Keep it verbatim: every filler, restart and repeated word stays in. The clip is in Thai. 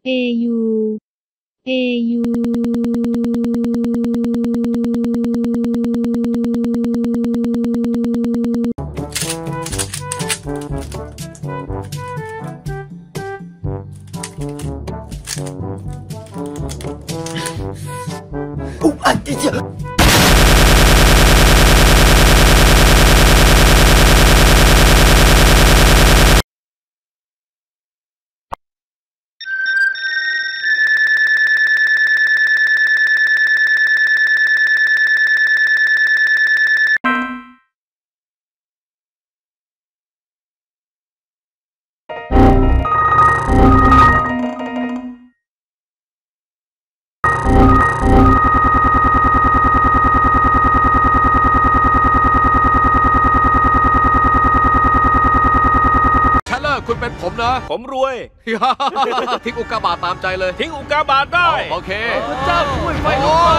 เอยูเอยูอุ๊ยอันนี้คุณเป็นผมนะผมรวยทิ้งอุกกาบาตตามใจเลยทิ้งอุกกาบาตได้โอเคพระเจ้าช่วยไฟลุก